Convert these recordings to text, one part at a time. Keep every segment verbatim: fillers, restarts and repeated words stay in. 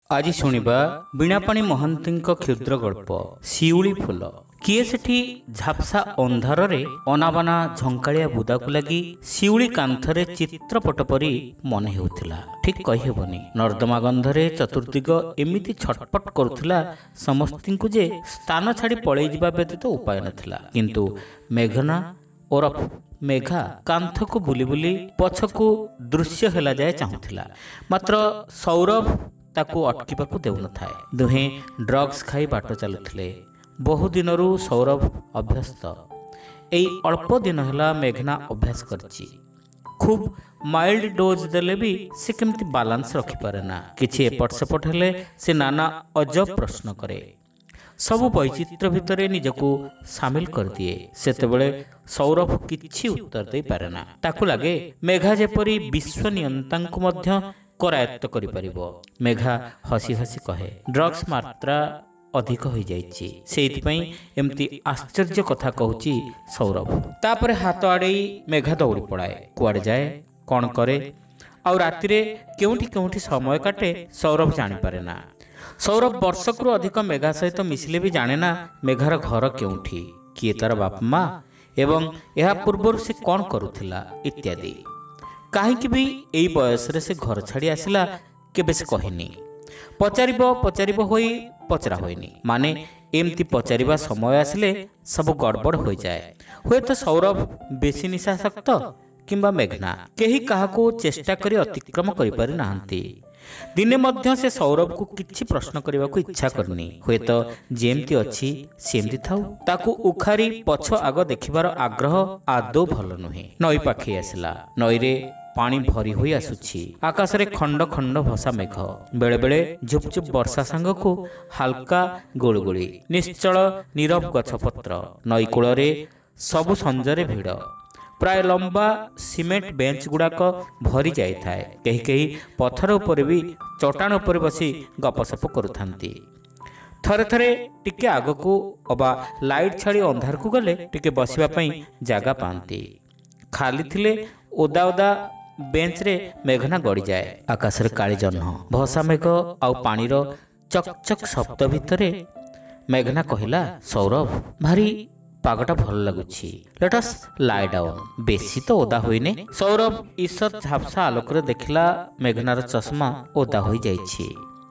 ଆଜି ଶୁଣିବା ବୀଣାପାଣି ମହାନ୍ତିଙ୍କ କ୍ଷୁଦ୍ର ଗଳ୍ପ ଶିଉଳି ଫୁଲ। କିଏ ସେଠି ଝାପ୍ସା ଅନ୍ଧାରରେ ଅନାବନା ଝଙ୍କାଳିଆ ବୁଦାକୁ ଲାଗି ଶିଉଳି କାନ୍ଥରେ ଚିତ୍ରପଟ ପରି ମନେ ହେଉଥିଲା। ଠିକ୍ କହିହେବନି। ନର୍ଦ୍ଦମା ଗନ୍ଧରେ ଚତୁର୍ଦିଗ ଏମିତି ଛଟପଟ କରୁଥିଲା ସମସ୍ତଙ୍କୁ ଯେ ସ୍ଥାନ ଛାଡ଼ି ପଳେଇ ଯିବା ବ୍ୟତୀତ ଉପାୟ ନଥିଲା। କିନ୍ତୁ ମେଘନା ଓରଫ ମେଘା କାନ୍ଥକୁ ବୁଲି ବୁଲି ପଛକୁ ଦୃଶ୍ୟ ହେଲା ଯାଏ ଚାହୁଁଥିଲା। ମାତ୍ର ସୌରଭ ତାକୁ ଅଟକିବାକୁ ଦେଉନଥାଏ। ଦୁହେଁ ଡ୍ରଗ୍ସ ଖାଇ ବାଟ ଚାଲୁଥିଲେ। ବହୁ ଦିନରୁ ସୌରଭ ଅଭ୍ୟସ୍ତ। ଏଇ ଅଳ୍ପ ଦିନ ହେଲା ମେଘନା ଅଭ୍ୟାସ କରିଛି। ଖୁବ୍ ମାଇଲ୍ଡ ଡୋଜ୍ ଦେଲେ ବି ସେ କେମିତି ବାଲାନ୍ସ ରଖିପାରେ ନା। କିଛି ଏପଟ ସେପଟ ହେଲେ ସେ ନାନା ଅଜବ ପ୍ରଶ୍ନ କରେ। ସବୁ ବୈଚିତ୍ର୍ୟ ଭିତରେ ନିଜକୁ ସାମିଲ କରିଦିଏ। ସେତେବେଳେ ସୌରଭ କିଛି ଉତ୍ତର ଦେଇପାରେ ନା। ତାକୁ ଲାଗେ ମେଘା ଯେପରି ବିଶ୍ୱ ନିୟନ୍ତାଙ୍କୁ ମଧ୍ୟ କରାୟତ୍ତ କରିପାରିବ। ମେଘା ହସି ହସି କହେ, ଡ୍ରଗ୍ସ ମାତ୍ରା ଅଧିକ ହୋଇଯାଇଛି, ସେଇଥିପାଇଁ ଏମିତି ଆଶ୍ଚର୍ଯ୍ୟ କଥା କହୁଛି ସୌରଭ। ତାପରେ ହାତ ଆଡ଼େଇ ମେଘା ଦୌଡ଼ି ପଳାଏ। କୁଆଡ଼େ ଯାଏ, କ'ଣ କରେ, ଆଉ ରାତିରେ କେଉଁଠି କେଉଁଠି ସମୟ କାଟେ ସୌରଭ ଜାଣିପାରେ ନା। ସୌରଭ ବର୍ଷକରୁ ଅଧିକ ମେଘା ସହିତ ମିଶିଲେ ବି ଜାଣେ ନା ମେଘାର ଘର କେଉଁଠି, କିଏ ତାର ବାପା ମା ଏବଂ ଏହା ପୂର୍ବରୁ ସେ କ'ଣ କରୁଥିଲା ଇତ୍ୟାଦି। କାହିଁକି ବି ଏଇ ବୟସରେ ସେ ଘର ଛାଡ଼ି ଆସିଲା କେବେ ସେ କହିନି। ପଚାରିବ ପଚାରିବ ହୋଇ ପଚରା ହୋଇନି। ମାନେ ଏମିତି ପଚାରିବା ସମୟ ଆସିଲେ ସବୁ ଗଡ଼ବଡ଼ ହୋଇଯାଏ। ହୁଏତ ସୌରଭ ବେଶୀ ନିଶାସକ୍ତ କିମ୍ବା ମେଘନା, କେହି କାହାକୁ ଚେଷ୍ଟା କରି ଅତିକ୍ରମ କରିପାରି ନାହାନ୍ତି। ଦିନେ ମଧ୍ୟ ସେ ସୌରଭକୁ କିଛି ପ୍ରଶ୍ନ କରିବାକୁ ଇଚ୍ଛା କରିନି। ହୁଏତ ଯେମିତି ଅଛି ସେମିତି ଥାଉ। ତାକୁ ଉଖାରି ପଛ ଆଗ ଦେଖିବାର ଆଗ୍ରହ ଆଦୌ ଭଲ ନୁହେଁ। ନଈ ପାଖେଇ ଆସିଲା। ନଈରେ ପାଣି ଭରି ହୋଇ ଆସୁଛି। ଆକାଶରେ ଖଣ୍ଡ ଖଣ୍ଡ ଭସା ମେଘ। ବେଳେବେଳେ ଝୁପଝୁପ ବର୍ଷା ସାଙ୍ଗକୁ ହାଲକା ଗୁଳୁଗୁଳି। ନିଶ୍ଚଳ ନୀରବ ଗଛପତ୍ର। ନଈ କୂଳରେ ସବୁ ସଞ୍ଜରେ ଭିଡ଼। ପ୍ରାୟ ଲମ୍ବା ସିମେଣ୍ଟ ବେଞ୍ଚ ଗୁଡ଼ାକ ଭରି ଯାଇଥାଏ। କେହି କେହି ପଥର ଉପରେ ବି ଚଟାଣ ଉପରେ ବସି ଗପସପ କରୁଥାନ୍ତି। ଥରେ ଥରେ ଟିକେ ଆଗକୁ ଅବା ଲାଇଟ୍ ଛାଡ଼ି ଅନ୍ଧାରକୁ ଗଲେ ଟିକେ ବସିବା ପାଇଁ ଜାଗା ପାଆନ୍ତି। ଖାଲି ଥିଲେ ଓଦା ଓଦା ବେଞ୍ଚରେ ମେଘନା ଗଡ଼ିଯାଏ। ଆକାଶରେ କାଳି ଜହ୍ନ, ଭସା ମେଘ ଆଉ ପାଣିର ଚକ୍ ଚକ୍ ଶବ୍ଦ ଭିତରେ ମେଘନା କହିଲା, ସୌରଭ, ଭାରି ପାଗଟା ଭଲ ଲାଗୁଛି। ଲେଟ୍ ଅସ୍ ଲାଏ ଡାଉନ୍। ବେଶୀ ତ ଓଦା ହୋଇନେ। ସୌରଭ ଈଷତ୍ ଝାପ୍ସା ଆଲୋକରେ ଦେଖିଲା ମେଘନାର ଚଷମା ଓଦା ହୋଇଯାଇଛି।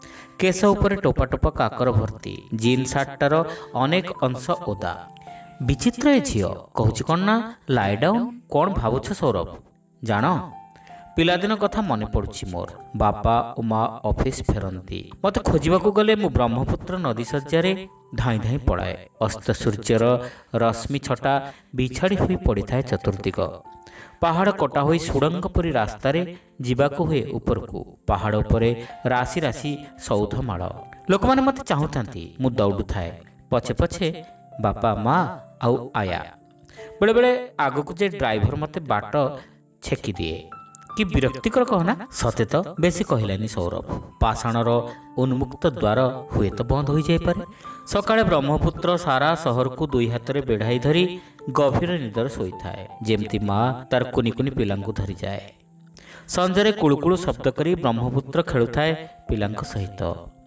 କେଶ ଉପରେ ଟୋପା ଟୋପା କାକର ଭର୍ତ୍ତି। ଜିନ୍ ସାର୍ଟଟାର ଅନେକ ଅଂଶ ଓଦା। ବିଚିତ୍ର ଏ ଝିଅ। କହୁଛି କ'ଣ ନା ଲାଏ ଡାଉନ୍। କ'ଣ ଭାବୁଛ ସୌରଭ? ଜାଣ, ପିଲାଦିନ କଥା ମନେ ପଡ଼ୁଛି ମୋର। ବାପା ଓ ମା ଅଫିସ ଫେରନ୍ତି। ମୋତେ ଖୋଜିବାକୁ ଗଲେ ମୁଁ ବ୍ରହ୍ମପୁତ୍ର ନଦୀ ଶଯ୍ୟାରେ ଧାଇଁ ଧାଇଁ ପଳାଏ। ଅସ୍ତ ସୂର୍ଯ୍ୟର ରଶ୍ମି ଛଟା ବିଛାଡ଼ି ହୋଇ ପଡ଼ିଥାଏ ଚତୁର୍ଦିଗ। ପାହାଡ଼ କଟା ହୋଇ ସୁଡ଼ଙ୍ଗ ପରି ରାସ୍ତାରେ ଯିବାକୁ ହୁଏ ଉପରକୁ। ପାହାଡ଼ ଉପରେ ରାଶି ରାଶି ସୌଧମାଳ। ଲୋକମାନେ ମୋତେ ଚାହୁଁଥାନ୍ତି। ମୁଁ ଦୌଡ଼ୁଥାଏ ପଛେ ପଛେ ବାପା ମା ଆଉ ଆୟା। ବେଳେବେଳେ ଆଗକୁ ଯେ ଡ୍ରାଇଭର ମୋତେ ବାଟ ଛେକି ଦିଏ। କି ବିରକ୍ତିକର କହନା। ସତେ ତ, ବେଶୀ କହିଲାନି ସୌରଭ। ପାଷାଣର ଉନ୍ମୁକ୍ତ ଦ୍ୱାର ହୁଏତ ବନ୍ଦ ହୋଇଯାଇପାରେ। ସକାଳେ ବ୍ରହ୍ମପୁତ୍ର ସାରା ସହରକୁ ଦୁଇ ହାତରେ ବେଢ଼ାଇ ଧରି ଗଭୀର ନିଦରେ ଶୋଇଥାଏ। ଯେମିତି ମା ତାର କୁନି କୁନି ପିଲାଙ୍କୁ ଧରିଯାଏ। ସଞ୍ଜରେ କୁଳୁକୁଳୁ ଶବ୍ଦ କରି ବ୍ରହ୍ମପୁତ୍ର ଖେଳୁଥାଏ ପିଲାଙ୍କ ସହିତ।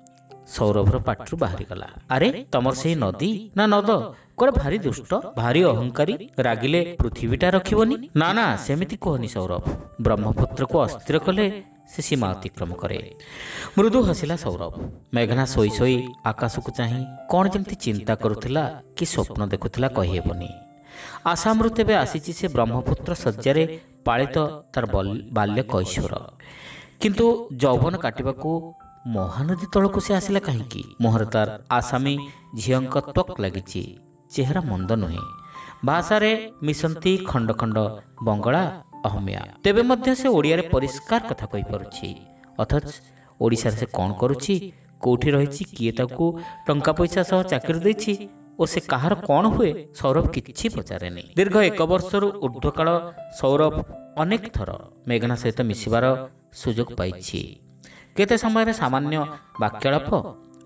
ସୌରଭର ପାଟିରୁ ବାହାରିଗଲା, ଆରେ ତମର ସେଇ ନଦୀ ନା ନଦ କୁଆଡ଼େ ଭାରି ଦୁଷ୍ଟ, ଭାରି ଅହଙ୍କାରୀ, ରାଗିଲେ ପୃଥିବୀଟା ରଖିବନି। ନା ନା, ସେମିତି କୁହନି ସୌରଭ। ବ୍ରହ୍ମପୁତ୍ରକୁ ଅସ୍ଥିର କଲେ ସେ ସୀମା ଅତିକ୍ରମ କରେ। ମୃଦୁ ହସିଲା ସୌରଭ। ମେଘନା ଶୋଇ ଶୋଇ ଆକାଶକୁ ଚାହିଁ କ'ଣ ଯେମିତି ଚିନ୍ତା କରୁଥିଲା କି ସ୍ୱପ୍ନ ଦେଖୁଥିଲା କହିହେବନି। ଆସାମରୁ ତେବେ ଆସିଛି ସେ ବ୍ରହ୍ମପୁତ୍ର ଶଯ୍ୟାରେ ପାଳିତ ତାର ବାଲ୍ୟ କୈଶୋର। କିନ୍ତୁ ଯୌବନ କାଟିବାକୁ ମହାନଦୀ ତଳକୁ ସେ ଆସିଲା କାହିଁକି? ମୁହଁରେ ତାର ଆସାମୀ ଝିଅଙ୍କ ତ୍ୱକ୍ ଲାଗିଛି। ଚେହେରା ମନ୍ଦ ନୁହେଁ। ଭାଷାରେ ମିଶନ୍ତି ଖଣ୍ଡ ଖଣ୍ଡ ବଙ୍ଗଳା ଅହମିଆ। ତେବେ ମଧ୍ୟ ସେ ଓଡ଼ିଆରେ ପରିଷ୍କାର କଥା କହିପାରୁଛି। ଅଥଚ ଓଡ଼ିଶାରେ ସେ କ'ଣ କରୁଛି, କେଉଁଠି ରହିଛି, କିଏ ତାକୁ ଟଙ୍କା ପଇସା ସହ ଚାକିରି ଦେଇଛି ଓ ସେ କାହାର କ'ଣ ହୁଏ, ସୌରଭ କିଛି ପଚାରେନି। ଦୀର୍ଘ ଏକ ବର୍ଷରୁ ଊର୍ଦ୍ଧ୍ୱକାଳ ସୌରଭ ଅନେକ ଥର ମେଘନା ସହିତ ମିଶିବାର ସୁଯୋଗ ପାଇଛି। କେତେ ସମୟରେ ସାମାନ୍ୟ ବାକ୍ୟାଳାପ,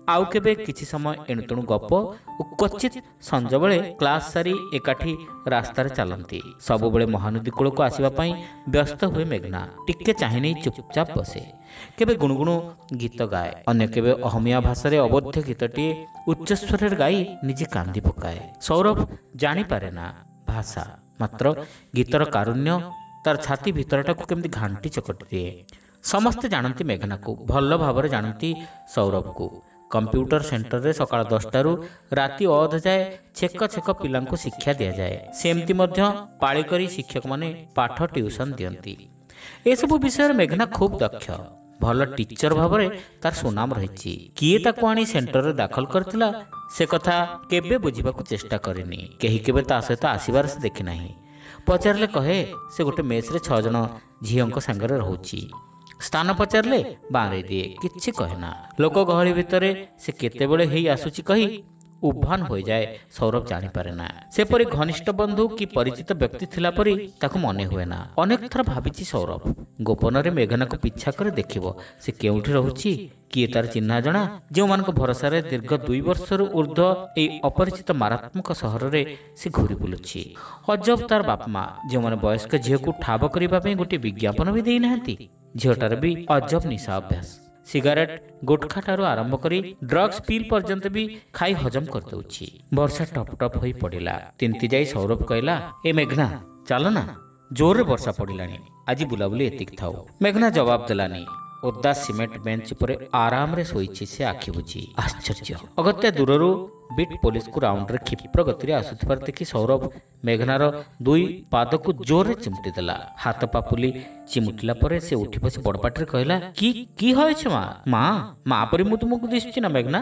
आउ केबे किछि समय एणुतेणु गप ओ क्वचित संज बेले क्लास सारी एकाठी रास्तार चलती। सबुबले महानदी कूल को आसवा व्यस्त हुए मेघना। टिके चाहि नहीं चुपचाप बसे। केबे गुणुगुणु गीत गाए, अन्य केबे अहमिया भाषा अबोध्य गीतटी उच्चस्वर गाई निजे कांदी पकाए। सौरभ जानी पारे ना भाषा, मात्र गीतर कारुण्य तार छाती भितरटाକୁ केमती घांटी चकटी दिए। समस्ते जानती मेघना को, भल भाव जानती सौरभ को। कंप्यूटर सेंटर रे सकाळ दसटारू राति अध जाए छेक छेक पिलांको शिक्षा दिया जाए। सेमती मध्य पाळी करी शिक्षक माने पाठ ट्यूशन दियंती। ए सब विषय मेघना खूब दक्ष। भल टीचर भाव में तार सुनाम रही। किए ताको आनी सेंटर रे दाखल करथिला से कथा केबे बुझिबाकू चेष्टा करेनी। केही केबे ता सहित आसीबार से देखि नाही। पचारले कहे से गोटे मेस रे छह जन झीओंको संगरे रहउची। स्थान पचारले बारे दिए, किछि कहेना। लोक गहली भितरे से केतेबेले हेई आसुची कही उभान हो जाए। सौरभ जानी पारे ना सेपरी घनिष्ठ बंधु कि परिचित व्यक्ति थिला परी ताको मने हुए ना। अनेक थर भाबिची सौरभ गोपन रे मेघना को पीछा करे देखिबो से केउठी रहउची, किए तार चिन्हा जना। जो मानक भरोसा रे दीर्घ दुई वर्षर ऊर्ध्व एई अपरिचित मारात्मक सहर रे से घुरी बुलुची। अजब तार बाप माँ जो माने वयस्क झील को ठाब करिबा पे गोटे विज्ञापन भी देई नाहंती। झीलटार भी अजब निशा अभ्यास। सिगारेट गुटखा ठारू आरंभ करी ड्रग्स पिल पर्यंत भी खाई हजम कर दउची। वर्षा टप टप होई पड़िला। तिंती जाई सौरभ कहला, ए मेघना चल ना, जोर रे वर्षा पड़िलानी, आज बुलाबुली एतिक थाउ। मेघना जवाब देलानी। ओदा सीमेंट बेंच पर आराम रे सोईची से आखि बुझी। आश्चर्य अगत्या दूररू बिट पुलिस को राउंड रे क्षिप्र गति आसुथिबार देखि सौरभ मेघनार दुई पाद को जोर रे चिमटी देला। हाथ पापुली चिमुटिला परे से उठी बसी बड़पाटे कहला, की की होयछ मा मा मा परी मु तुमको दिसछि ना मेघना।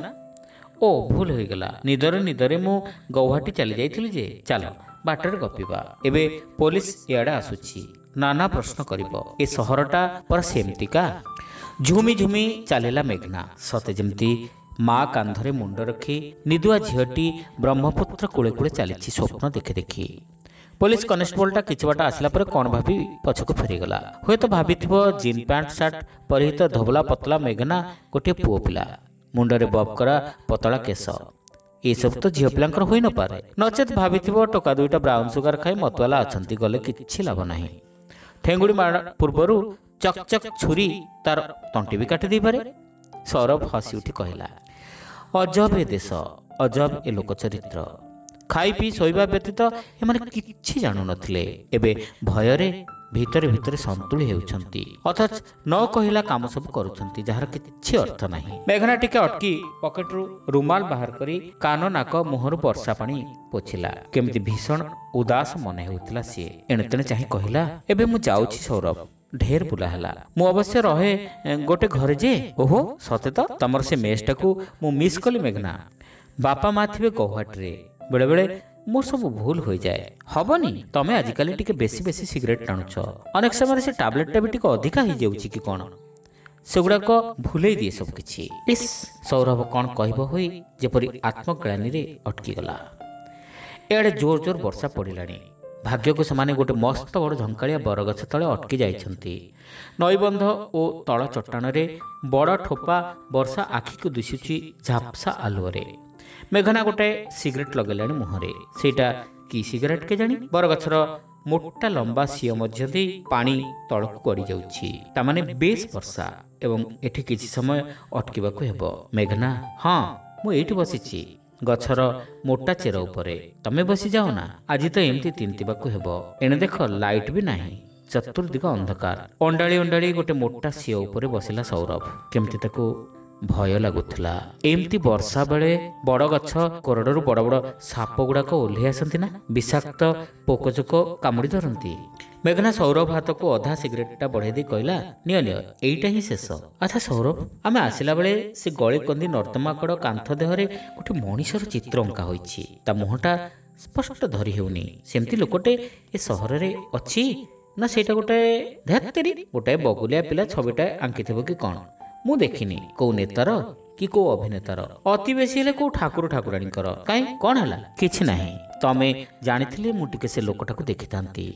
ओ भूल हो गला, निदरे निदरे मु गौहाटी चली जाइथिली जे, चलो बाटर गपिबा। एबे पुलिस इयाडे आसुछि, नाना प्रश्न करिबो। ए सहरटा पर सेमतिका। झुमी झुमी चलिला मेघना, सते जेमती माँ कांधरे मुंड रखी निदुआ झीटी ब्रह्मपुत्र कूले कूले चली स्वप्न देखि देखि। पुलिस कनेस्टेबलटा किछि बाट आसला पर कौन भाभी पछको फेरीगला। हुए तो भाविथिबो जीन पैंट सार्ट परिहित धोबला पतला मेघना गोटे पुओ पिला, मुंडरे बब करा पतला केस। ये सब तो झील पिलांकर होई न पारे। नचेत भाविथिबो टोका दुईटा ब्राउन सुगर खाई मतवाला अछंती, गले किछि लाभ नाही। ठेंगुड़ी मार पूर्वरु चक चक छुरी तार तंटी भी काटी दे पारे। सौरभ हसी उठी कहला, अजब ए देश, अजब ए लोक चरित्र। खाई पी शोइबा व्यतीत एमाने किछि जानु नथिले। एबे भयरे भितरे भितरे संतुली हेउछंती, अथच न कहिला काम सब करूछंती जहार किछि अर्थ नाही। मेघना टिके अटकी पॉकेटरू रुमाल बाहर करी कान नाक मुहरु वर्षा पानी पोछिला। केमती भीषण उदास मने हेउतिला सिए। एणतेने चाहि कहिला, एबे मु जाउछि सौरभ, ढेर बुला हला, मु अवश्य रहे गोटे घरे जे। ओहो सते तो तमर से मेसटा को मु मिस कली मेघना। बापा माँ थिबे गौहाटी रे, बेले बेले मोर सब भूल हो जाए। हबनी तमे आजिकाली टिके बेसी बेसी सिगरेट टाणुछ, अनेक समय से टैबलेटटा भी टिके अधिका हो जाउची कि कोन, सेगुड़ाक भूलई दिए सब किछि। इस सौरभ कौन कहब होई जेपरी आत्मग्लानी रे अटकी गला। एआडे जोर जोर वर्षा पड़िलानी। भाग्य को समाने गोटे मस्त बड़ झंकालिया बरगछ तले अटकी जाइछंती। नईबंध ओ तळ चट्टाण रे बड़ ठोपा वर्षा आखि को दिशुची झापसा आलुअरे। मेघना गोटे सिगरेट लगेलानी मुहरे। सेटा की सिगरेट के जानी, बरगछर मोटा लंबा सीओ मध्य दे पानी तळक गड़ी जाउछि। तामाने बेस वर्षा एवं एठी किछि समय अटकिबाकू हेबो। मेघना, हां मु एठी बसिछि गछर मोटा चेर उपरे, तमे बसी जाओ ना, आज तो एमती तिंतिबाकू हेबो। एने देख लाइट भी नाही, चतुर्दिग अंधकार। अंडाळी अंडाळी गोटे मोटा सीओ उपरे बसिला सौरभ। केमती ताकू भय लगुला। एमती वर्षा बेले बड़ गछ कोरडरू बड़ बड़ साप गुड़ाक ओह्लै आसती ना, विषाक्त पोकजोक कामुड़ी धरती। मेघना सौरभ हाथ को अधा सिगरेटा बढ़ाई दे कहला, निय निय एईटा ही शेष। अच्छा सौरभ, आमे आसिला बेले से गली कंदी नर्दमाकड़ कांथ देहरे गोटे मनीषर चित्र अंका होईछि। ता मुहटा स्पष्ट धरी हेउनी। सेमती लोकटे ए सहर रे अछि ना, सेटा गोटे धैतरी गोटे बगुलिया पिला छबिटा आंकिथिबो कि कोन, मु देखिनी। को नेतार कि को अभिनेतार, अति बेसी हेले को ठाकुर ठाकुराणीकर। काई कोन हला? किछि नाही, तमे जानिथिले मु टिके से लोकटाको देखितांती।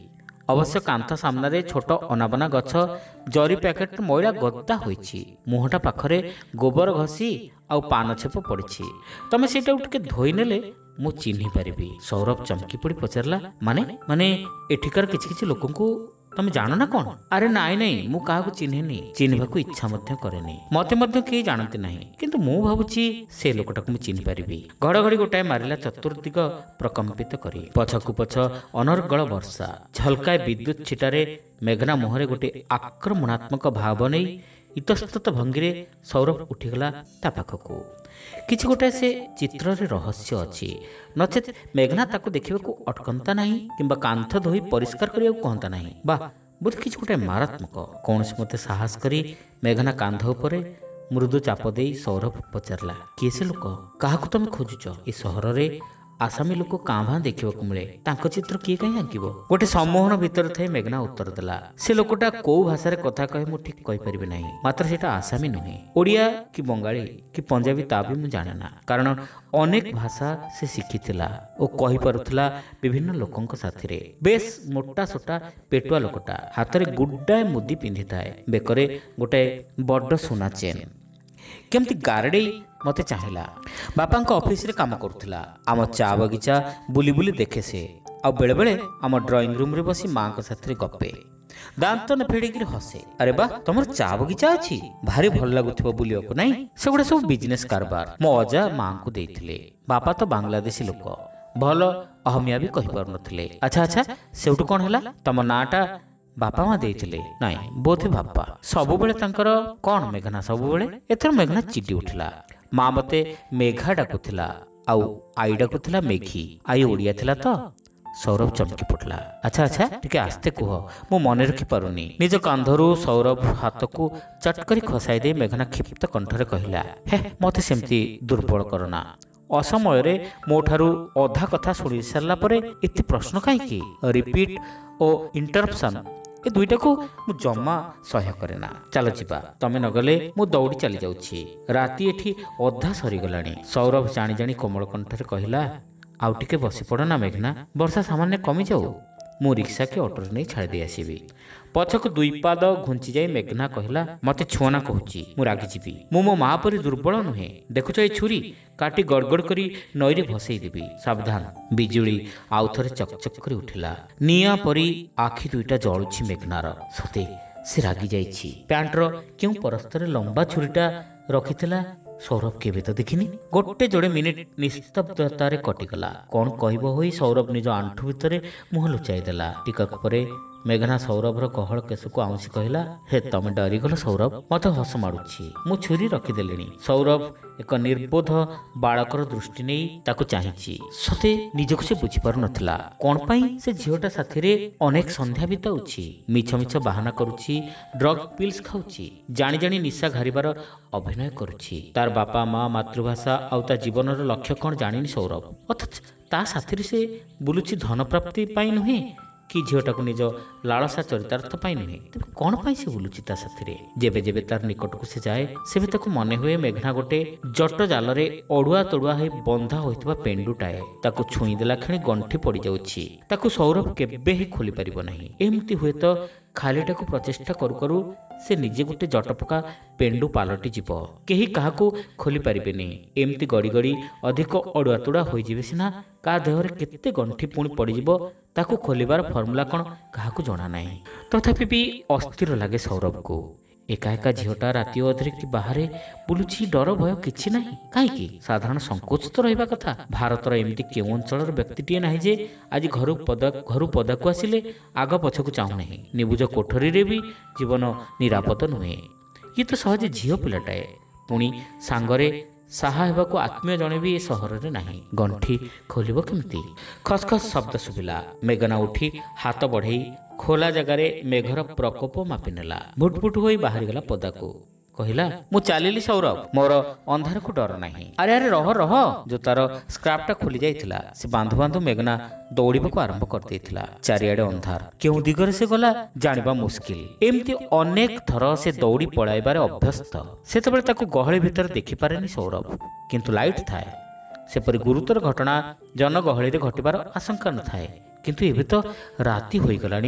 ଅବଶ୍ୟ କାନ୍ଥ ସାମ୍ନାରେ ଛୋଟ ଅନାବନା ଗଛ, ଜରି ପ୍ୟାକେଟ, ମଇଳା ଗଦା ହୋଇଛି। ମୁହଁଟା ପାଖରେ ଗୋବର ଘଷି ଆଉ ପାନ ଛେପ ପଡ଼ିଛି। ତମେ ସେଇଟାକୁ ଟିକେ ଧୋଇ ନେଲେ ମୁଁ ଚିହ୍ନି ପାରିବି। ସୌରଭ ଚମକି ପଡ଼ି ପଚାରିଲା, ମାନେ ମାନେ ଏଠିକାର କିଛି କିଛି ଲୋକଙ୍କୁ ତମେ ଜାଣ ନା କଣ? ଆରେ ନାଇଁ ନାଇଁ, ମୁଁ କାହାକୁ ଚିହ୍ନିନି, ଚିହ୍ନିବାକୁ ଇଚ୍ଛା ମଧ୍ୟ କରେନି। ମତେ ମଧ୍ୟ କେହି ଜାଣନ୍ତି ନାହିଁ, କିନ୍ତୁ ମୁଁ ଭାବୁଛି ସେ ଲୋକଟାକୁ ମୁଁ ଚିହ୍ନି ପାରିବି। ଘଡ଼ଘଡ଼ି ଗୋଟାଏ ମାରିଲା ଚତୁର୍ଦିଗ ପ୍ରକମ୍ପିତ କରି। ପଛକୁ ପଛ ଅନର୍ଗଳ ବର୍ଷା। ଝଲକାଏ ବିଦ୍ୟୁତ୍ ଛିଟାରେ ମେଘନା ମୁହଁରେ ଗୋଟିଏ ଆକ୍ରମଣାତ୍ମକ ଭାବ ନେଇ ଇତସ୍ତତ ଭଙ୍ଗୀରେ ସୌରଭ ଉଠିଗଲା ତା ପାଖକୁ। କିଛି ଗୋଟାଏ ସେ ଚିତ୍ରରେ ରହସ୍ୟ ଅଛି, ନଚେତ୍ ମେଘନା ତାକୁ ଦେଖିବାକୁ ଅଟକନ୍ତା ନାହିଁ କିମ୍ବା କାନ୍ଥ ଧୋଇ ପରିଷ୍କାର କରିବାକୁ କହନ୍ତା ନାହିଁ। ବା ବୋଧେ କିଛି ଗୋଟାଏ ମାରାତ୍ମକ। କୌଣସି ମତେ ସାହସ କରି ମେଘନା କାନ୍ଧ ଉପରେ ମୃଦୁ ଚାପ ଦେଇ ସୌରଭ ପଚାରିଲା, କିଏ ସେ ଲୋକ? କାହାକୁ ତମେ ଖୋଜୁଛ? ଏ ସହରରେ ଆସାମୀ ଲୋକ କାଁ ଭାଁ ଦେଖିବାକୁ ମିଳେ, ତାଙ୍କ ଚିତ୍ର କିଏ କାହିଁ ଆଙ୍କିବ? ଗୋଟେ ସମ୍ମୋହନ ଭିତରେ ଥାଇ ମେଘନା ଉତ୍ତର ଦେଲା, ସେ ଲୋକଟା କୋଉ ଭାଷାରେ କଥା କହେ ମୁଁ ଠିକ୍ କହିପାରିବି ନାହିଁ, ମାତ୍ର ସେଇଟା ଆସାମୀ ନୁହେଁ। ଓଡ଼ିଆ କି ବଙ୍ଗାଳୀ କି ପଞ୍ଜାବୀ ତା ବି ମୁଁ ଜାଣେ ନା, କାରଣ ଅନେକ ଭାଷା ସେ ଶିଖିଥିଲା ଓ କହିପାରୁଥିଲା ବିଭିନ୍ନ ଲୋକଙ୍କ ସାଥିରେ। ବେଶ୍ ମୋଟା ସୋଟା ପେଟୁଆ ଲୋକଟା, ହାତରେ ଗୁଡାଏ ମୁଦି ପିନ୍ଧିଥାଏ, ବେକରେ ଗୋଟାଏ ବଡ଼ ସୁନା ଚେନ୍। କେମିତି ଗାରେଡେଇ ମତେ ଚାହିଁଲା। ବାପାଙ୍କ ଅଫିସରେ କାମ କରୁଥିଲା। ଆମ ଚା ବଗିଚା ବୁଲି ବୁଲି ଦେଖେ ସେ, ଆଉ ବେଳେବେଳେ ଆମ ଡ୍ରଇଂ ରୁମ୍ରେ ବସି ମାଙ୍କ ସାଥିରେ ଗପେ। ଦାନ୍ତ ନ ଫେଡ଼ିକିରି ହସେ। ଆରେ ବା, ତମର ଚା ବଗିଚା ଅଛି? ଭାରି ଭଲ ଲାଗୁଥିବ ବୁଲିବାକୁ, ନାଇଁ? ସେଗୁଡ଼ା ସବୁ ବିଜନେସ୍ କାରବାର ମୋ ଅଜା ମାଙ୍କୁ ଦେଇଥିଲେ। ବାପା ତ ବାଂଲାଦେଶୀ ଲୋକ, ଭଲ ଅହମିଆ ବି କହିପାରୁନଥିଲେ। ଆଚ୍ଛା ଆଚ୍ଛା, ସେଉଠୁ କ'ଣ ହେଲା? ତମ ନାଁଟା ବାପା ମା ଦେଇଥିଲେ? ନାଇଁ, ବୋଧେ ବାପା। ସବୁବେଳେ ତାଙ୍କର କ'ଣ ମେଘନା? ସବୁବେଳେ? ଏଥର ମେଘନା ଚିଡ଼ି ଉଠିଲା। ମା ମତେ ମେଘା ଡାକୁଥିଲା, ଆଉ ଆଈ ଡାକୁଥିଲା ମେଘି। ଆଈ ଓଡ଼ିଆ ଥିଲା ତ? ସୌରଭ ଚମକି ପଡ଼ିଲା। ଆଚ୍ଛା ଆଚ୍ଛା, ଟିକେ ଆସ୍ତେ କୁହ, ମୁଁ ମନେ ରଖିପାରୁନି। ନିଜ କାନ୍ଧରୁ ସୌରଭ ହାତକୁ ଚଟକରି ଖସାଇ ଦେଇ ମେଘନା କ୍ଷିପ୍ତ କଣ୍ଠରେ କହିଲା, ହେ ମତେ ସେମିତି ଦୁର୍ବଳ କରନା। ଅସମୟରେ ମୋ ଠାରୁ ଅଧା କଥା ଶୁଣି ସାରିଲା ପରେ ଏତେ ପ୍ରଶ୍ନ କାହିଁକି? ରିପିଟ୍ ଓ ଇଣ୍ଟରପ୍ସନ୍, ଏ ଦୁଇଟାକୁ ମୁଁ ଜମା ସହ୍ୟ କରେ ନା। ଚାଲ ଯିବା, ତମେ ନଗଲେ ମୁଁ ଦୌଡ଼ି ଚାଲି ଯାଉଛି। ରାତି ଏଠି ଅଧା ସରିଗଲାଣି। ସୌରଭ ଜାଣି ଜାଣି କୋମଳ କଣ୍ଠରେ କହିଲା, ଆଉ ଟିକେ ବସି ପଡ଼ ନା ମେଘନା, ବର୍ଷା ସାମାନ୍ୟ କମିଯାଉ, ମୁଁ ରିକ୍ସା କି ଅଟୋରେ ନେଇ ଛାଡ଼ି ଦେଇ ଆସିବି। ପଛକୁ ଦୁଇ ପାଦ ଘୁଞ୍ଚି ଯାଇ ମେଘନା କହିଲା, ମତେ ଛୁଅନା କହୁଛି, ମୁଁ ରାଗିଯିବି। ମୁଁ ମୋ ମା ପରି ଦୁର୍ବଳ ନୁହେଁ। ଦେଖୁଛ ଏ ଛୁରୀ, କାଟି ଗଡ଼ଗଡ଼ କରି ନଈରେ ଭସେଇ ଦେବି, ସାବଧାନ। ବିଜୁଳି ଆଉ ଥରେ ଚକଚକ କରି ଉଠିଲା। ନିଆଁ ପରି ଆଖି ଦୁଇଟା ଜଳୁଛି ମେଘନାର। ସତେ ସେ ରାଗି ଯାଇଛି। ପ୍ୟାଣ୍ଟର କେଉଁ ପରସ୍ତରେ ଲମ୍ବା ଛୁରୀଟା ରଖିଥିଲା ସୌରଭ କେବେ ତ ଦେଖିନି। ଗୋଟେ ଯୋଡ଼େ ମିନିଟ୍ ନିସ୍ତବ୍ଧତାରେ କଟିଗଲା। କ'ଣ କହିବ ହୋଇ ସୌରଭ ନିଜ ଆଣ୍ଠୁ ଭିତରେ ମୁହଁ ଲୁଚାଇ ଦେଲା। ଟିକକ ପରେ ମେଘନା ସୌରଭର ଗହଳ କେଶକୁ ଆଉଁସି କହିଲା, ହେ ତମେ ଡରିଗଲ ସୌରଭ? ମତେ ହସ ମାଡ଼ୁଛି, ମୁଁ ଛୁରୀ ରଖିଦେଲିଣି। ସୌରଭ ଏକ ନିର୍ବୋଧ ବାଳକର ଦୃଷ୍ଟି ନେଇ ତାକୁ ଚାହିଁଛି। ସତେ ନିଜକୁ ସେ ବୁଝିପାରୁନଥିଲା। କ'ଣ ପାଇଁ ସେ ଝିଅଟା ସାଥିରେ ଅନେକ ସନ୍ଧ୍ୟା ବିତାଉଛି, ମିଛ ମିଛ ବାହାନା କରୁଛି, ଡ୍ରଗ୍ ପିଲ୍ସ ଖାଉଛି, ଜାଣି ଜାଣି ନିଶା ଘାରିବାର ଅଭିନୟ କରୁଛି। ତାର ବାପା ମା, ମାତୃଭାଷା ଆଉ ତା ଜୀବନର ଲକ୍ଷ୍ୟ କ'ଣ ଜାଣିନି ସୌରଭ। ଅଥଚ ତା ସାଥିରେ ସେ ବୁଲୁଛି ଧନ ପ୍ରାପ୍ତି ପାଇଁ ନୁହେଁ କି ଝିଅଟାକୁ ନିଜ ଲାଳସା ଚରିତାର୍ଥ ପାଇଁ ନୁହେଁ। ତେବେ କ'ଣ ପାଇଁ ସେ ବୁଲୁଛି ତା ସାଥିରେ? ଯେବେ ଯେବେ ତାର ନିକଟକୁ ସେ ଯାଏ, ସେବେ ତାକୁ ମନେ ହୁଏ ମେଘନା ଗୋଟେ ଜଟ ଜାଲରେ ଅଡ଼ୁଆ ତଡ଼ୁଆ ହୋଇ ବନ୍ଧା ହୋଇଥିବା ପେଣ୍ଡୁଟାଏ। ତାକୁ ଛୁଇଁ ଦେଲା କ୍ଷଣି ଗଣ୍ଠି ପଡ଼ିଯାଉଛି। ତାକୁ ସୌରଭ କେବେ ହିଁ ଖୋଲି ପାରିବ ନାହିଁ। ଏମିତି ହୁଏତ ଖାଲିଟାକୁ ପ୍ରଚେଷ୍ଟା କରୁ କରୁ ସେ ନିଜେ ଗୋଟେ ଜଟପକା ପେଣ୍ଡୁ ପାଲଟି ଯିବ। କେହି କାହାକୁ ଖୋଲି ପାରିବେନି। ଏମିତି ଗଡ଼ି ଗଡ଼ି ଅଧିକ ଅଡ଼ୁଆ ତଡ଼ୁଆ ହୋଇଯିବେ ସିନା, କାହା ଦେହରେ କେତେ ଗଣ୍ଠି ପୁଣି ପଡ଼ିଯିବ, ତାକୁ ଖୋଲିବାର ଫର୍ମୁଲା କ'ଣ କାହାକୁ ଜଣା ନାହିଁ। ତଥାପି ବି ଅସ୍ଥିର ଲାଗେ ସୌରଭକୁ। ଏକା ଏକା ଝିଅଟା ରାତି ଅଧରେ କି ବାହାରେ ବୁଲୁଛି, ଡର ଭୟ କିଛି ନାହିଁ। କାହିଁକି? ସାଧାରଣ ସଙ୍କୋଚ ତ ରହିବା କଥା। ଭାରତର ଏମିତି କେଉଁ ଅଞ୍ଚଳର ବ୍ୟକ୍ତିଟିଏ ନାହିଁ ଯେ ଆଜି ଘରୁ ପଦା ଘରୁ ପଦାକୁ ଆସିଲେ ଆଗ ପଛକୁ ଚାହୁଁନାହିଁ। ନିବୁଜ କୋଠରୀରେ ବି ଜୀବନ ନିରାପଦ ନୁହେଁ। ଇଏ ତ ସହଜେ ଝିଅ ପିଲାଟାଏ, ପୁଣି ସାଙ୍ଗରେ ସାହା ହେବାକୁ ଆତ୍ମୀୟ ଜଣେ ବି ଏ ସହରରେ ନାହିଁ। ଗଣ୍ଠି ଖୋଲିବ କେମିତି? ଖସ୍ ଖସ୍ ଶବ୍ଦ ଶୁଭିଲା। ମେଘନା ଉଠି ହାତ ବଢ଼େଇ ଖୋଲା ଜାଗାରେ ମେଘର ପ୍ରକୋପ ମାପି ନେଲା। ଭୁଟ ଭୁଟ ହୋଇ ବାହାରିଗଲା ପଦାକୁ। କହିଲା, ମୁଁ ଚାଲିଲି ସୌରଭ, ମୋର ଅନ୍ଧାରକୁ ଡର ନାହିଁ। ଆରେ ଆରେ ରହ ରହ। ଜୋତାର ସ୍କ୍ରାପ୍ଟା ଖୋଲି ଯାଇଥିଲା। ସେ ବାନ୍ଧୁ ବାନ୍ଧୁ ମେଘନା ଦୌଡ଼ିବାକୁ ଆରମ୍ଭ କରିଦେଇଥିଲା। ଚାରିଆଡ଼େ ଅନ୍ଧାର। କେଉଁ ଦିଗରେ ସେ ଗଲା ଜାଣିବା ମୁସ୍କିଲ। ଏମିତି ଅନେକ ଥର ସେ ଦୌଡ଼ି ପଳାଇବାରେ ଅଭ୍ୟସ୍ତ। ସେତେବେଳେ ତାକୁ ଗହଳି ଭିତରେ ଦେଖିପାରେନି ସୌରଭ, କିନ୍ତୁ ଲାଇଟ୍ ଥାଏ। ସେପରି ଗୁରୁତର ଘଟଣା ଜନଗହଳିରେ ଘଟିବାର ଆଶଙ୍କା ନଥାଏ। କିନ୍ତୁ ଏବେ ତ ରାତି ହୋଇଗଲାଣି,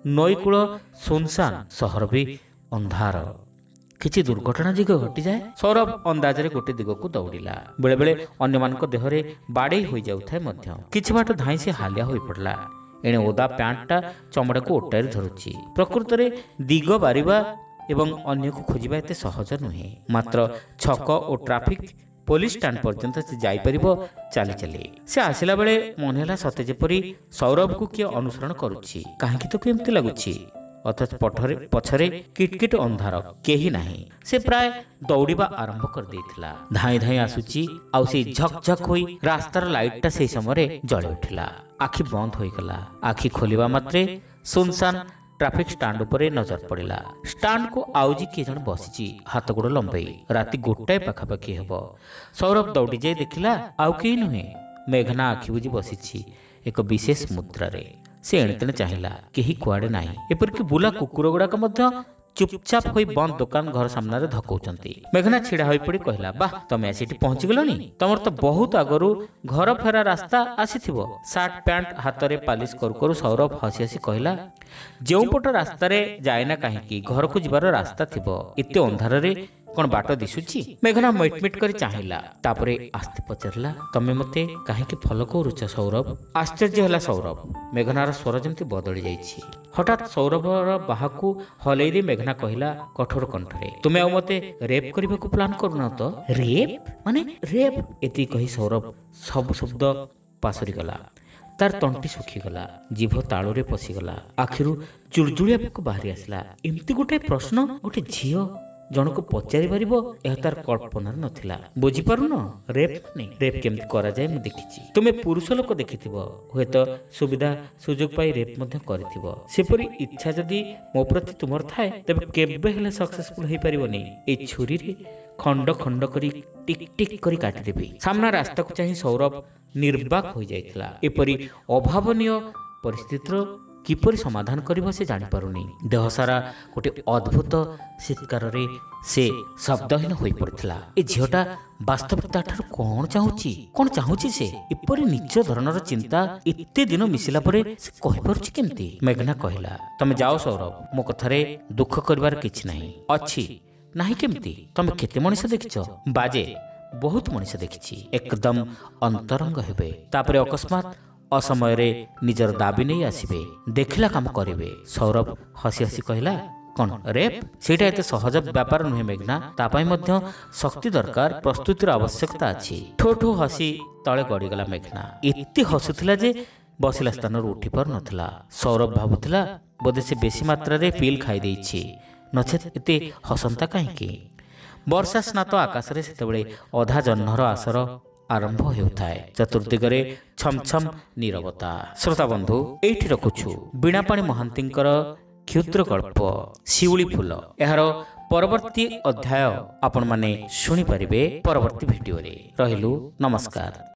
ନଈକୂଳ ସୁନସାନ, ସହର ବି ଅନ୍ଧାର। କିଛି ଦୁର୍ଘଟଣା ଦିଗ ଘଟିଯାଏ। ସୌରଭ ଅନ୍ଦାଜରେ ଗୋଟିଏ ଦିଗକୁ ଦୌଡ଼ିଲା। ବେଳେବେଳେ ଅନ୍ୟମାନଙ୍କ ଦେହରେ ବାଡ଼େଇ ହୋଇଯାଉଥାଏ ମଧ୍ୟ। କିଛି ବାଟ ଧାଇଁ ସେ ହାଲିଆ ହୋଇପଡ଼ିଲା। ଏଣେ ଓଦା ପ୍ୟାଣ୍ଟଟା ଚମଡ଼ାକୁ ଓଟାରି ଧରୁଛି। ପ୍ରକୃତରେ ଦିଗ ବାରିବା ଏବଂ ଅନ୍ୟକୁ ଖୋଜିବା ଏତେ ସହଜ ନୁହେଁ। ମାତ୍ର ଛକ ଓ ଟ୍ରାଫିକ ପୋଲିସ ଷ୍ଟାଣ୍ଡ ପର୍ଯ୍ୟନ୍ତ ସେ ଯାଇପାରିବ ଚାଲି ଚାଲି। ସେ ଆସିଲା ବେଳେ ମନେ ହେଲା ସତେ ଯେପରି ସୌରଭକୁ କିଏ ଅନୁସରଣ କରୁଛି। କାହିଁକି ତାକୁ ଏମିତି ଲାଗୁଛି? ଅଥଚ ପଠରେ ପଛରେ କିଟକିଟ ଅନ୍ଧାର, କେହି ନାହିଁ। ସେ ପ୍ରାୟ ଦୌଡ଼ିବା ଆରମ୍ଭ କରିଦେଇଥିଲା। ଧାଇଁ ଧାଇଁ ଆସୁଛି, ଆଉ ସେଇ ଝକ୍ ଝକ୍ ହୋଇ ରାସ୍ତାର ଲାଇଟଟା ସେହି ସମୟରେ ଜଳି ଉଠିଲା। ଆଖି ବନ୍ଦ ହୋଇଗଲା। ଆଖି ଖୋଲିବା ମାତ୍ରେ ସୁନସାନ ଟ୍ରାଫିକ ଷ୍ଟାଣ୍ଡ ଉପରେ ନଜର ପଡ଼ିଲା। ଷ୍ଟାଣ୍ଡକୁ ଆଉଜି କିଏ ଜଣେ ବସିଛି, ହାତ ଗୋଡ଼ ଲମ୍ବେଇ। ରାତି ଗୋଟାଏ ପାଖାପାଖି ହେବ। ସୌରଭ ଦୌଡ଼ି ଯାଇ ଦେଖିଲା ଆଉ କେହି ନୁହେଁ, ମେଘନା ଆଖି ବୁଜି ବସିଛି ଏକ ବିଶେଷ ମୁଦ୍ରାରେ। ସେ ଏଣେତେଣେ ଚାହିଁଲା, କେହି କୁଆଡ଼େ ନାହିଁ। ଏପରିକି ବୁଲା କୁକୁର ଗୁଡ଼ାକ ମଧ୍ୟ ଚୁପଚାପ ହୋଇ ବନ୍ଦ ଦୋକାନ ଘର ସାମ୍ନାରେ ଧକଉଛନ୍ତି। ମେଘନା ଛିଡ଼ା ହୋଇପଡ଼ି କହିଲା, ବାଃ, ତମେ ଆସି ଏଠି ପହଞ୍ଚିଗଲଣି? ତମର ତ ବହୁତ ଆଗରୁ ଘର ଫେରା ରାସ୍ତା ଆସିଥିବ। ସାର୍ଟ ପ୍ୟାଣ୍ଟ ହାତରେ ପାଲିସ କରୁ କରୁ ସୌରଭ ହସି ହସି କହିଲା, ଯେଉଁପଟ ରାସ୍ତାରେ ଯାଏନା କାହିଁକି, ଘରକୁ ଯିବାର ରାସ୍ତା ଥିବ। ଏତେ ଅନ୍ଧାରରେ କ'ଣ ବାଟ ଦିଶୁଛି? ମେଘନା ମିଟ୍ ମିଟ୍ କରି ଚାହିଁଲା, ତାପରେ ଆସ୍ତେ ପଚାରିଲା, ତମେ ମୋତେ କାହିଁକି ଫଲୋ କରୁଛ ସୌରଭ? ଆଶ୍ଚର୍ଯ୍ୟ ହେଲା ସୌରଭ। ମେଘନାର ସ୍ୱର ଯେମିତି ବଦଳି ଯାଇଛି। ହଠାତ୍ ସୌରଭର ବାହାକୁ ହଲେଇ ଦେଇ ମେଘନା କହିଲା କଠୋର କଣ୍ଠରେ, ତୁମେ ଆଉ ମୋତେ ରେପ୍ କରିବାକୁ ପ୍ଲାନ୍ କରୁନ ତ? ରେପ୍ ମାନେ ରେପ୍? ଏତିକି କହି ସୌରଭ ସବୁ ଶବ୍ଦ ପାସରିଗଲା। ତାର ତଣ୍ଟି ଶୁଖିଗଲା, ଜିଭ ତାଳୁରେ ପଶିଗଲା, ଆଖିରୁ ଚୁଳଚୁଳିଆ ପୋକ ବାହାରି ଆସିଲା। ଏମିତି ଗୋଟେ ପ୍ରଶ୍ନ ଗୋଟେ ଝିଅ ଜଣକୁ ପଚାରି ପାରିବ, ଏହା ତାର କଳ୍ପନାରେ ନଥିଲା। ବୁଝିପାରୁନ? ରେପ୍ ମାନେ ରେପ୍ କେମିତି କରାଯାଏ ମୁଁ ଦେଖିଛି। ତୁମେ ପୁରୁଷ ଲୋକ ଦେଖିଥିବ, ହୁଏତ ସୁବିଧା ସୁଯୋଗ ପାଇ ରେପ୍ ମଧ୍ୟ କରିଥିବ। ସେପରି ଇଚ୍ଛା ଯଦି ମୋ ପ୍ରତି ତୁମର ଥାଏ, ତେବେ କେବେ ହେଲେ ସକ୍ସେସଫୁଲ ହେଇପାରିବନି। ଏଇ ଛୁରୀରେ ଖଣ୍ଡ ଖଣ୍ଡ କରି ଟିକ୍ ଟିକ୍ କରି କାଟିଦେବି। ସାମ୍ନା ରାସ୍ତାକୁ ଚାହିଁ ସୌରଭ ନିର୍ବାକ ହୋଇଯାଇଥିଲା। ଏପରି ଅଭାବନୀୟ ପରିସ୍ଥିତିର କିପରି ସମାଧାନ କରିବ ସେ ଜାଣିପାରୁନି। ଦେହସାରା ଗୋଟିଏ ଅଦ୍ଭୁତ ଶୀତକାରରେ ସେ ଶବ୍ଦହୀନ ହୋଇପଡ଼ିଥିଲା। ଏ ଝିଅଟା ବାସ୍ତବରେ ତାଠାରୁ କ'ଣ ଚାହୁଁଛି? କ'ଣ ଚାହୁଁଛି ସେ? ଏପରି ନିଜ ଧରଣର ଚିନ୍ତା ଏତେ ଦିନ ମିଶିଲା ପରେ ସେ କହିପାରୁଛି କେମିତି? ମେଘନା କହିଲା, ତମେ ଯାଅ ସୌରଭ, ମୋ କଥାରେ ଦୁଃଖ କରିବାର କିଛି ନାହିଁ। ଅଛି ନାହିଁ କେମିତି? ତମେ କେତେ ମଣିଷ ଦେଖିଛ? ବାଜେ ବହୁତ ମଣିଷ ଦେଖିଛି। ଏକଦମ ଅନ୍ତରଙ୍ଗ ହେବେ, ତାପରେ ଅକସ୍ମାତ୍ ଅସମୟରେ ନିଜର ଦାବି ନେଇ ଆସିବେ, ଦେଖିଲା କାମ କରିବେ। ସୌରଭ ହସି ହସି କହିଲା, କ'ଣ ରେପ୍? ସେଇଟା ଏତେ ସହଜ ବ୍ୟାପାର ନୁହେଁ ମେଘନା। ତା ପାଇଁ ମଧ୍ୟ ଶକ୍ତି ଦରକାର, ପ୍ରସ୍ତୁତିର ଆବଶ୍ୟକତା ଅଛି। ଠୋ ଠୋ ହସି ତଳେ ଗଡ଼ିଗଲା ମେଘନା। ଏତେ ହସୁଥିଲା ଯେ ବସିଲା ସ୍ଥାନରୁ ଉଠି ପାରୁନଥିଲା। ସୌରଭ ଭାବୁଥିଲା, ବୋଧେ ସେ ବେଶୀ ମାତ୍ରାରେ ପିଲ୍ ଖାଇ ଦେଇଛି, ନଚେତ୍ ଏତେ ହସନ୍ତା କାହିଁକି? ବର୍ଷା ସ୍ନାତ ଆକାଶରେ ସେତେବେଳେ ଅଧା ଜହ୍ନର ଆସର ଆରମ୍ଭ ହେଉଥାଏ। ଚତୁର୍ଦିଗରେ ଛମ୍ ଛମ୍ ନୀରବତା। ଶ୍ରୋତା ବନ୍ଧୁ, ଏଇଠି ରଖୁଛୁ ବୀଣାପାଣି ମହାନ୍ତିଙ୍କର କ୍ଷୁଦ୍ର ଗଳ୍ପ ଶିଉଳି ଫୁଲ। ଏହାର ପରବର୍ତ୍ତୀ ଅଧ୍ୟାୟ ଆପଣମାନେ ଶୁଣିପାରିବେ ପରବର୍ତ୍ତୀ ଭିଡ଼ିଓରେ। ରହିଲୁ, ନମସ୍କାର।